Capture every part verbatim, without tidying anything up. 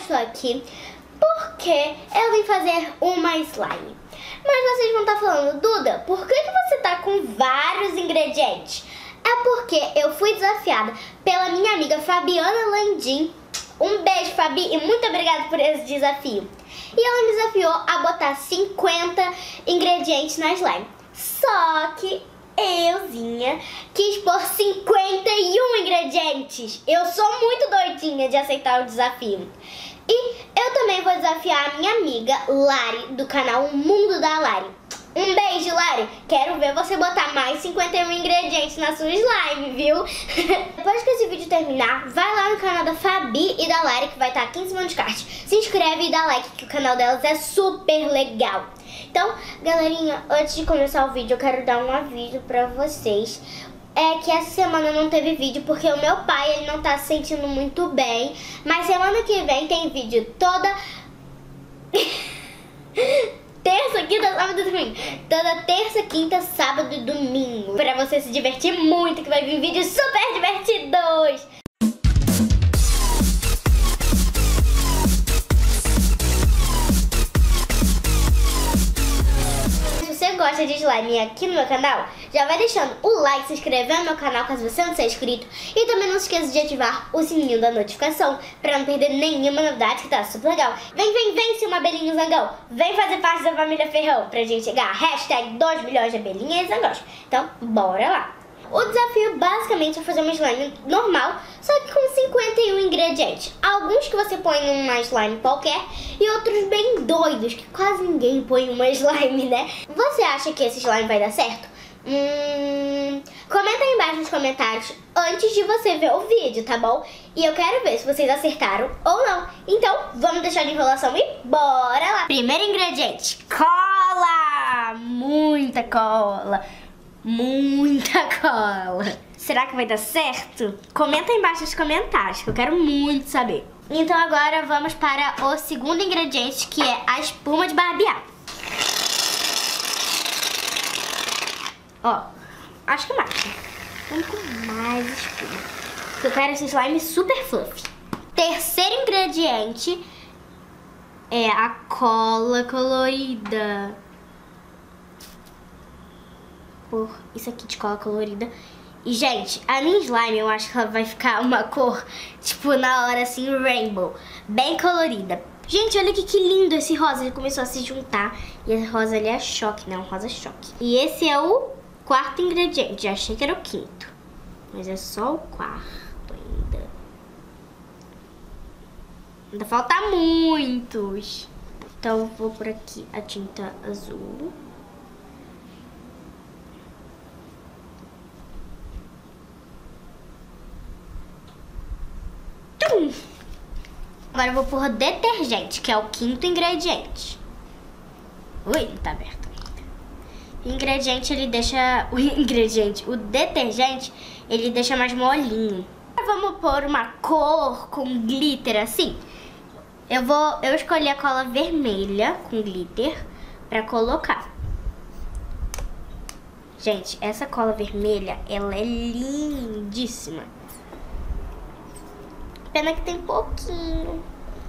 estou aqui porque eu vim fazer uma slime. Mas vocês vão estar falando, Duda, por que, que você tá com vários ingredientes? É porque eu fui desafiada pela minha amiga Fabiana Landim. Um beijo, Fabi, e muito obrigada por esse desafio. E ela me desafiou a botar cinquenta ingredientes na slime. Só que euzinha quis pôr cinquenta e um ingredientes. Eu sou muito doidinha de aceitar o desafio. E eu também vou desafiar a minha amiga Lari, do canal Mundo da Lari. Um beijo, Lari. Quero ver você botar mais cinquenta e um ingredientes na sua slime, viu? Depois que esse vídeo terminar, vai lá no canal da Fabi e da Lari, que vai estar aqui em cima dos cards. Se inscreve e dá like, que o canal delas é super legal. Então, galerinha, antes de começar o vídeo, eu quero dar um aviso pra vocês. É que essa semana não teve vídeo porque o meu pai, ele não tá se sentindo muito bem. Mas semana que vem tem vídeo toda... terça, quinta, sábado e domingo. Toda terça, quinta, sábado e domingo. Pra você se divertir muito, que vai vir vídeos super divertidos. Gosta de slime aqui no meu canal, já vai deixando o like, se inscrever no meu canal caso você não seja inscrito, e também não se esqueça de ativar o sininho da notificação pra não perder nenhuma novidade, que tá super legal. Vem, vem, vem, seu abelhinho zangão, vem fazer parte da família Ferrão pra gente chegar a hashtag dois milhões de abelhinhas e zangões. Então, bora lá! O desafio basicamente é fazer uma slime normal, só que com cinquenta e um ingredientes. Alguns que você põe numa slime qualquer e outros bem doidos, que quase ninguém põe numa slime, né? Você acha que esse slime vai dar certo? Hum... Comenta aí embaixo nos comentários antes de você ver o vídeo, tá bom? E eu quero ver se vocês acertaram ou não. Então, vamos deixar de enrolação e bora lá! Primeiro ingrediente, cola! Muita cola! Muita cola. Será que vai dar certo? Comenta aí embaixo nos comentários, que eu quero muito saber. Então agora vamos para o segundo ingrediente, que é a espuma de barbear. Ó, acho que mais. Vamos com mais espuma. Eu quero esse slime super fluffy. Terceiro ingrediente é a cola colorida. Por isso aqui de cola colorida. E, gente, a minha slime, eu acho que ela vai ficar uma cor, tipo, na hora, assim, rainbow. Bem colorida. Gente, olha aqui que lindo esse rosa. Ele começou a se juntar. E esse rosa ali é choque, né? Um rosa choque. E esse é o quarto ingrediente. Já achei que era o quinto. Mas é só o quarto ainda. Ainda falta muitos. Então, vou por aqui a tinta azul. Agora eu vou pôr detergente, que é o quinto ingrediente. Ui, não tá aberto ainda. O ingrediente, ele deixa... O ingrediente, o detergente, ele deixa mais molinho. Vamos pôr uma cor com glitter assim. Eu vou... Eu escolhi a cola vermelha com glitter pra colocar. Gente, essa cola vermelha, ela é lindíssima. Pena que tem pouquinho.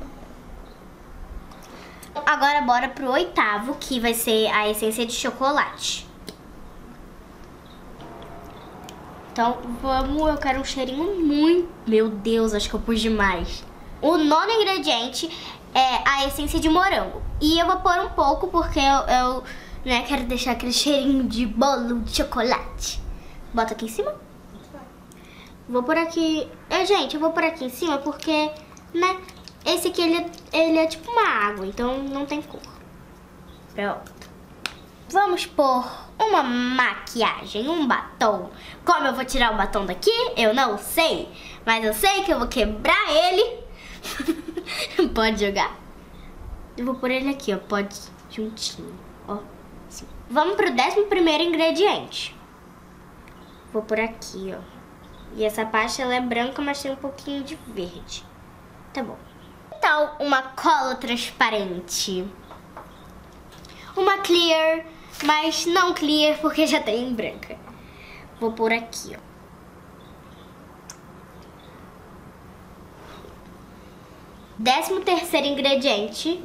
Agora bora pro oitavo, que vai ser a essência de chocolate. Então vamos, eu quero um cheirinho muito... Meu Deus, acho que eu pus demais. O nono ingrediente é a essência de morango. E eu vou pôr um pouco porque eu, eu né, quero deixar aquele cheirinho de bolo de chocolate. Bota aqui em cima. Vou por aqui... É, gente, eu vou por aqui em cima porque, né, esse aqui, ele, ele é tipo uma água, então não tem cor. Pronto. Vamos pôr uma maquiagem, um batom. Como eu vou tirar o batom daqui, eu não sei. Mas eu sei que eu vou quebrar ele. Pode jogar. Eu vou pôr ele aqui, ó, pode juntinho, ó. Assim. Vamos pro décimo primeiro ingrediente. Vou por aqui, ó. E essa parte, ela é branca, mas tem um pouquinho de verde. Tá bom. Que tal uma cola transparente? Uma clear, mas não clear porque já tem branca. Vou pôr aqui, ó. Décimo terceiro ingrediente.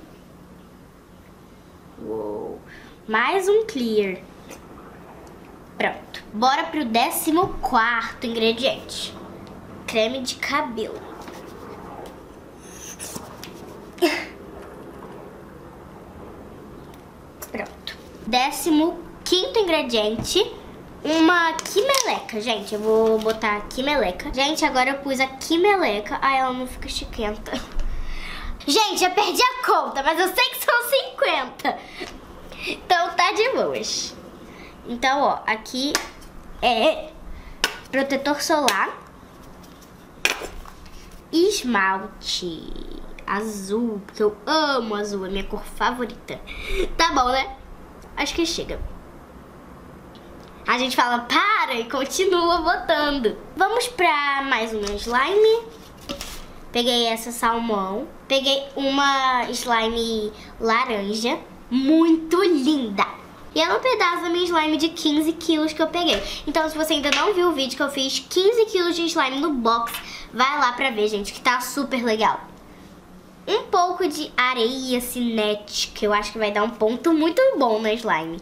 Uou. Mais um clear. Pronto. Bora pro décimo quarto ingrediente. Creme de cabelo. Pronto. Décimo quinto ingrediente. Uma aqui meleca, gente. Eu vou botar aqui meleca. Gente, agora eu pus aqui meleca. Ai, ela não fica chiquenta. Gente, já perdi a conta, mas eu sei que são cinquenta. Então tá de boas. Então, ó, aqui é protetor solar, esmalte azul, porque eu amo azul, é minha cor favorita. Tá bom, né? Acho que chega. A gente fala para e continua botando. Vamos pra mais uma slime. Peguei essa salmão. Peguei uma slime laranja, muito linda. E ela é um pedaço da minha slime de quinze quilos que eu peguei. Então, se você ainda não viu o vídeo que eu fiz quinze quilos de slime no box, vai lá pra ver, gente, que tá super legal. Um pouco de areia cinética, que eu acho que vai dar um ponto muito bom na slime.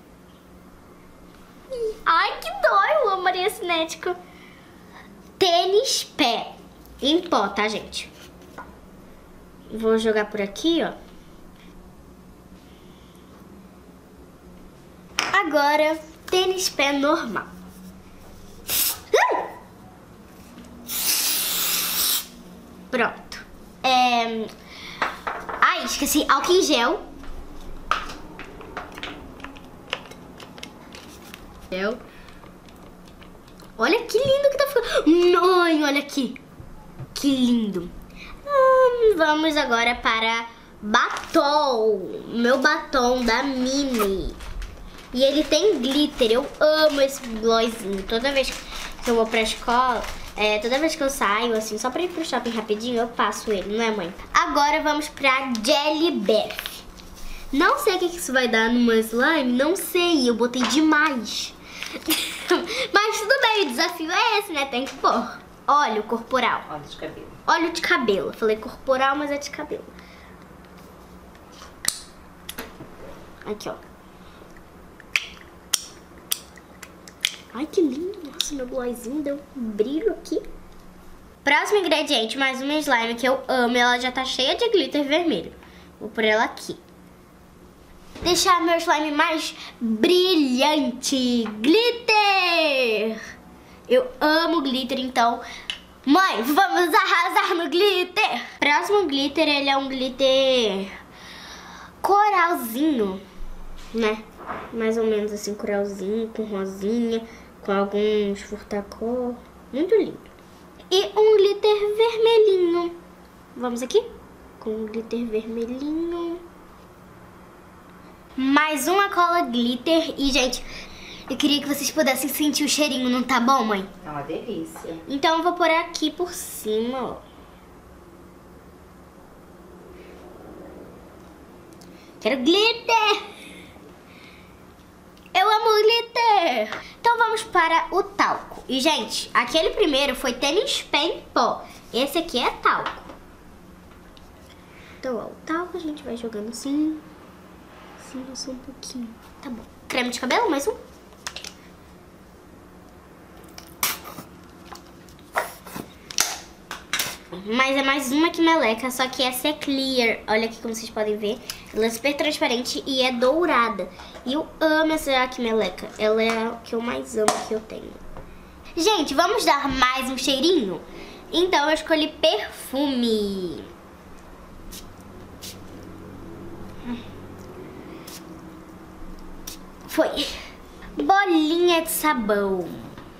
Ai, que dó, eu amo areia cinética. Tênis pé. Em pó, tá, gente? Vou jogar por aqui, ó. Agora, tênis pé normal. Pronto. É... Ai, esqueci. Álcool em gel. Gel. Olha que lindo que tá ficando. Ai, olha aqui. Que lindo. Hum, vamos agora para batom. Meu batom da Mini. E ele tem glitter. Eu amo esse glossinho. Toda vez que eu vou pra escola, é, toda vez que eu saio, assim, só pra ir pro shopping rapidinho, eu passo ele, não é, mãe? Agora vamos pra Jelly Bath. Não sei o que isso vai dar numa slime, não sei. Eu botei demais. Mas tudo bem, o desafio é esse, né? Tem que pôr. Óleo corporal. Óleo de cabelo. Óleo de cabelo. Falei corporal, mas é de cabelo. Aqui, ó. Ai, que lindo. Nossa, meu glossinho deu um brilho aqui. Próximo ingrediente, mais uma slime que eu amo. Ela já tá cheia de glitter vermelho. Vou pôr ela aqui. Deixar meu slime mais brilhante. Glitter! Eu amo glitter, então... Mãe, vamos arrasar no glitter! Próximo glitter, ele é um glitter coralzinho, né? Mais ou menos assim, coralzinho, com rosinha, com alguns furtacor. Muito lindo. E um glitter vermelhinho. Vamos aqui? Com um glitter vermelhinho. Mais uma cola glitter. E, gente, eu queria que vocês pudessem sentir o cheirinho, não tá bom, mãe? É uma delícia. Então eu vou pôr aqui por cima, ó. Quero glitter! Eu amo glitter! Então vamos para o talco. E, gente, aquele primeiro foi tênis pé em pó. Esse aqui é talco. Então, ó, o talco a gente vai jogando assim. Assim, só um pouquinho. Tá bom. Creme de cabelo, mais um. Mas é mais uma que meleca, só que essa é clear. Olha aqui como vocês podem ver. Ela é super transparente e é dourada. E eu amo essa aqui meleca. Ela é a que eu mais amo que eu tenho. Gente, vamos dar mais um cheirinho? Então eu escolhi perfume. Foi. Bolinha de sabão.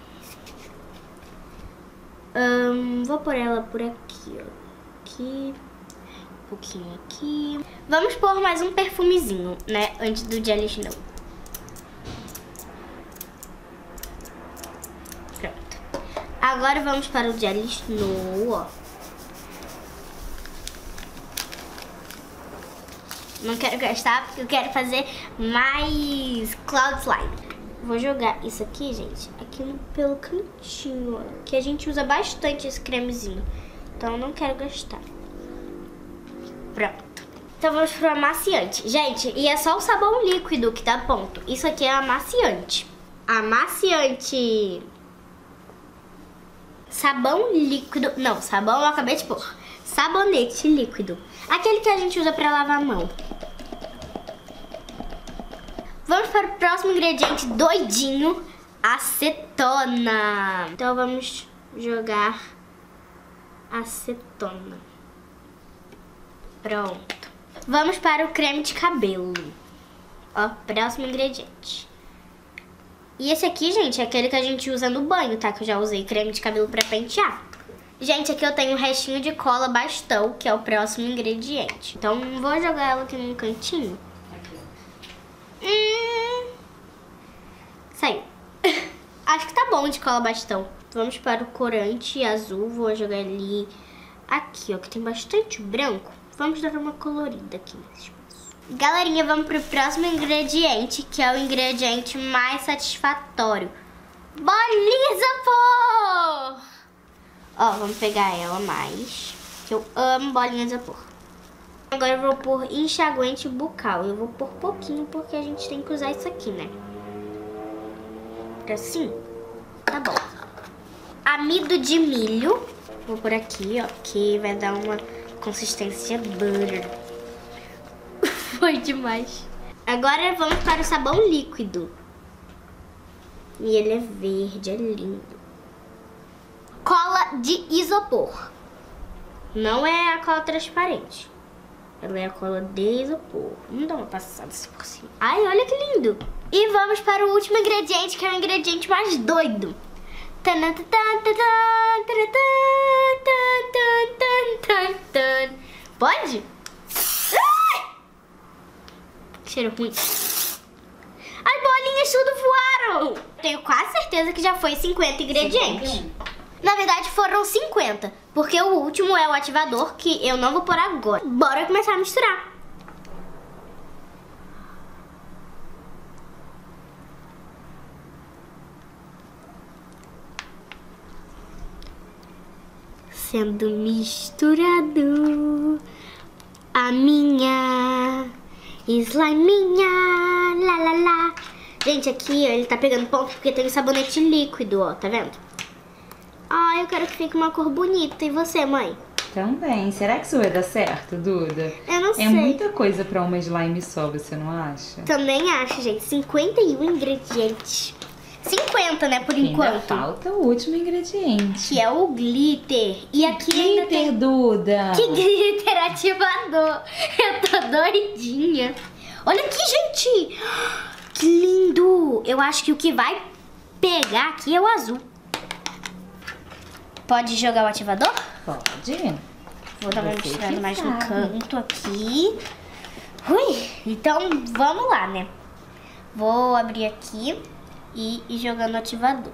Hum, vou pôr ela por aqui, ó. Aqui. Um pouquinho aqui. Vamos pôr mais um perfumezinho, né? Antes do Jelly Snow. Pronto. Agora vamos para o Jelly Snow, ó. Não quero gastar porque eu quero fazer mais Cloud Slime. Vou jogar isso aqui, gente, aqui no, pelo cantinho, ó, que a gente usa bastante esse cremezinho. Então eu não quero gastar. Pronto. Então vamos pro amaciante. Gente, e é só o sabão líquido que dá ponto. Isso aqui é amaciante. Amaciante. Sabão líquido. Não, sabão eu acabei de pôr. Sabonete líquido. Aquele que a gente usa pra lavar a mão. Vamos para o próximo ingrediente doidinho. Acetona. Então vamos jogar acetona. Pronto. Vamos para o creme de cabelo. Ó, próximo ingrediente. E esse aqui, gente, é aquele que a gente usa no banho, tá? Que eu já usei creme de cabelo pra pentear. Gente, aqui eu tenho um restinho de cola bastão, que é o próximo ingrediente. Então vou jogar ela aqui num cantinho. Hum... Saiu. Acho que tá bom de cola bastão. Vamos para o corante azul. Vou jogar ali. Aqui, ó, que tem bastante branco. Vamos dar uma colorida aqui nesse espaço. Galerinha, vamos pro próximo ingrediente, que é o ingrediente mais satisfatório. Bolinha isopor! Ó, vamos pegar ela mais, que eu amo bolinha de isopor. Agora eu vou pôr enxaguante bucal. Eu vou pôr pouquinho, porque a gente tem que usar isso aqui, né? Assim, tá bom. Amido de milho. Vou por aqui, ó, que vai dar uma consistência butter. Foi demais. Agora vamos para o sabão líquido. E ele é verde, é lindo. Cola de isopor. Não é a cola transparente. Ela é a cola de isopor. Vamos dar uma passada assim por cima. Ai, olha que lindo. E vamos para o último ingrediente, que é o ingrediente mais doido. Pode? Ai! Cheiro ruim. As bolinhas tudo voaram. Tenho quase certeza que já foi cinquenta ingredientes. Na verdade foram cinquenta, porque o último é o ativador, que eu não vou pôr agora. Bora começar a misturar. Sendo misturado a minha sliminha, lá, lá, lá. Gente, aqui ó, ele tá pegando ponto porque tem um sabonete líquido, ó, tá vendo? Ah, eu quero que fique uma cor bonita. E você, mãe? Também. Será que isso vai dar certo, Duda? Eu não sei. É muita coisa pra uma slime só, você não acha? Também acho, gente. cinquenta e um ingredientes. cinquenta, né, por Ainda enquanto. falta o último ingrediente. Que é o glitter. E aqui Glitter, ainda tem... Duda! Que glitter ativador. Eu tô doidinha. Olha aqui, gente. Que lindo. Eu acho que o que vai pegar aqui é o azul. Pode jogar o ativador? Pode. Vou dar uma Você misturada que mais no sabe. canto aqui. Ui, então vamos lá, né? Vou abrir aqui e ir jogando o ativador.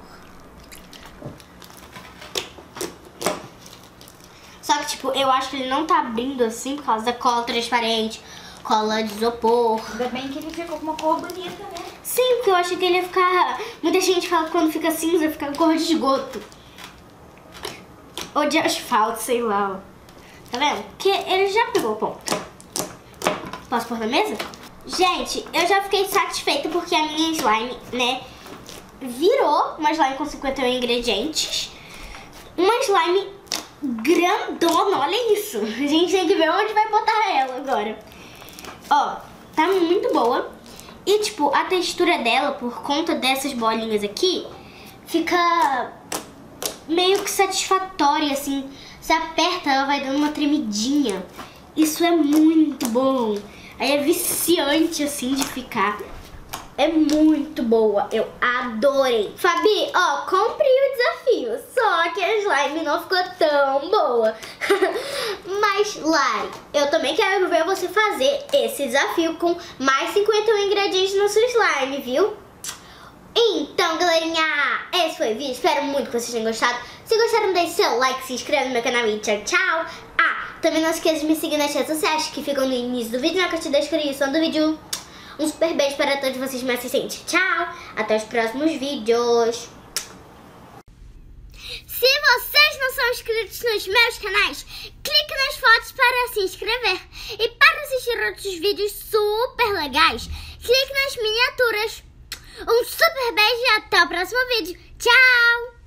Só que, tipo, eu acho que ele não tá abrindo assim por causa da cola transparente, cola de isopor. Ainda bem que ele ficou com uma cor bonita, né? Sim, porque eu achei que ele ia ficar... Muita gente fala que quando fica cinza, fica cor de esgoto. Ou de asfalto, sei lá, ó. Tá vendo? Porque ele já pegou o ponto. Posso pôr na mesa? Gente, eu já fiquei satisfeita porque a minha slime, né, virou uma slime com cinquenta e um ingredientes. Uma slime grandona, olha isso. A gente tem que ver onde vai botar ela agora. Ó, tá muito boa. E, tipo, a textura dela, por conta dessas bolinhas aqui, fica... meio que satisfatória, assim. Você aperta, ela vai dando uma tremidinha. Isso é muito bom. Aí é viciante, assim, de ficar. É muito boa. Eu adorei. Fabi, ó, cumpri o desafio. Só que a slime não ficou tão boa. Mas, Lari, eu também quero ver você fazer esse desafio com mais cinquenta e um ingredientes na sua slime, viu? Então, galerinha, esse foi o vídeo. Espero muito que vocês tenham gostado. Se gostaram, deixe seu like, se inscreva no meu canal e tchau, tchau. Ah, também não esqueça de me seguir nas redes sociais que ficam no início do vídeo, na caixa da descrição do vídeo. Um super beijo para todos vocês que me assistem. Tchau, até os próximos vídeos. Se vocês não são inscritos nos meus canais, clique nas fotos para se inscrever. E para assistir outros vídeos super legais, clique nas miniaturas. Um super beijo e até o próximo vídeo. Tchau!